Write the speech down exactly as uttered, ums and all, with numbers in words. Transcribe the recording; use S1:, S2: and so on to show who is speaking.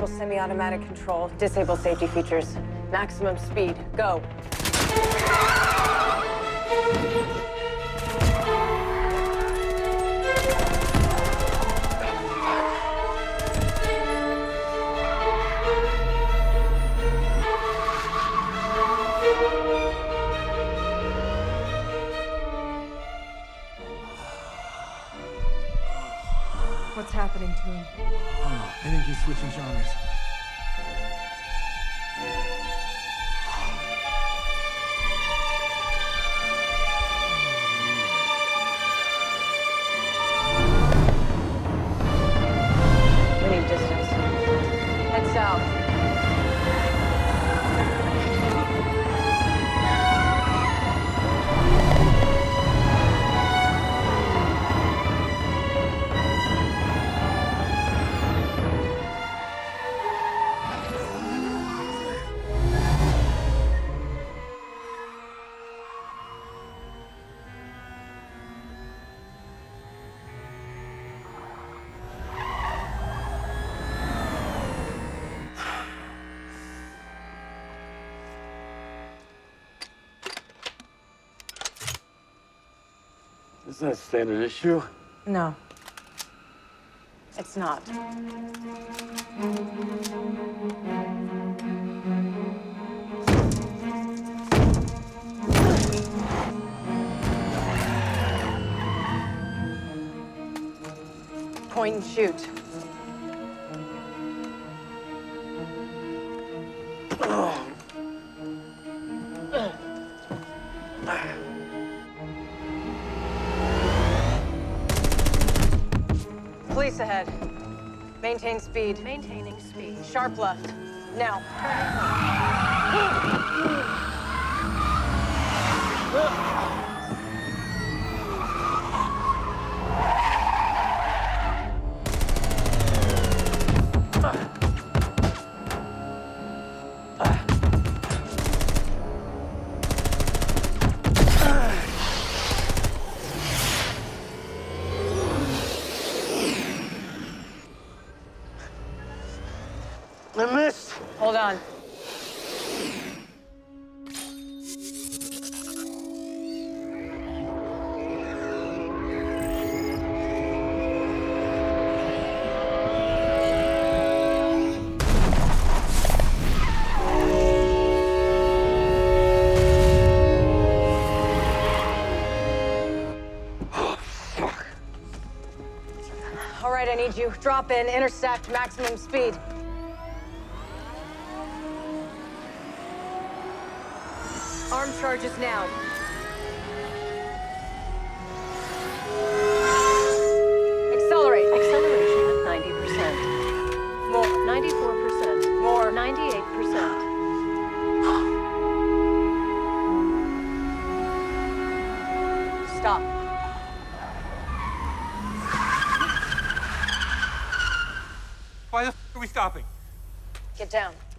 S1: semi-automatic control. Disable safety features. Maximum speed. Go.
S2: What's happening to him?
S3: Oh, I think he's switching genres.
S1: We need distance. Head south.
S4: Does that stand an issue?
S1: No. It's not. Point and shoot. Police ahead. Maintain speed.
S2: Maintaining speed.
S1: Sharp left. Now.
S4: I missed.
S1: Hold on. All right, I need you. Drop in, intersect, maximum speed. Arm charges now. Accelerate.
S2: Acceleration at ninety percent.
S1: More.
S2: ninety-four percent.
S1: More.
S2: ninety-eight percent.
S1: Stop.
S3: Why the f are we stopping?
S1: Get down.